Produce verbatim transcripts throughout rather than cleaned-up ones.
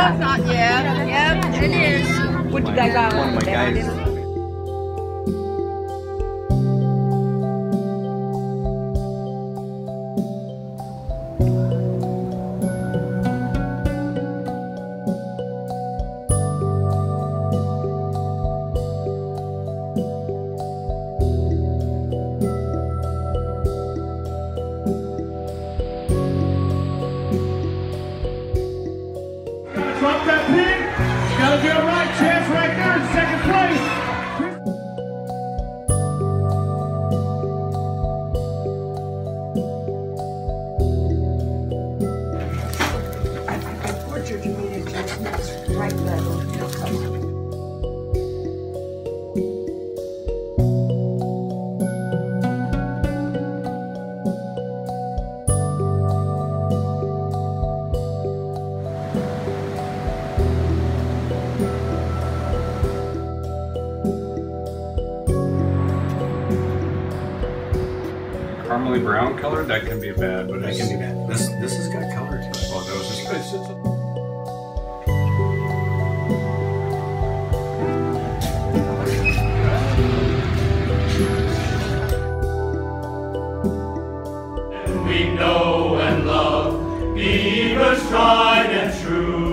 Yeah. Not yet. Yep, it is. What you guys got? One of my guys. Drop that pin. Gotta get a right chance right there in second place. Torture to me to just right level. Caramely brown color, that can be bad, but That it's, can be bad. This this has got color to it. well, those is it's, it's We know and love, believers tried and true.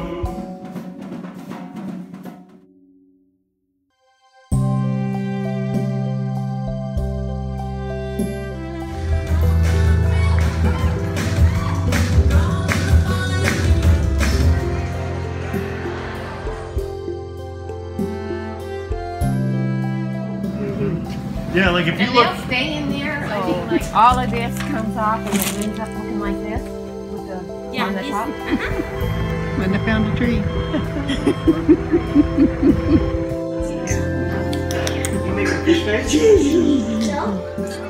Yeah, like if you And look. they'll stay in there. I think like all of this comes off and it ends up looking like this with the Yeah, on the it's- top. When I found a tree. You make a fish face? No.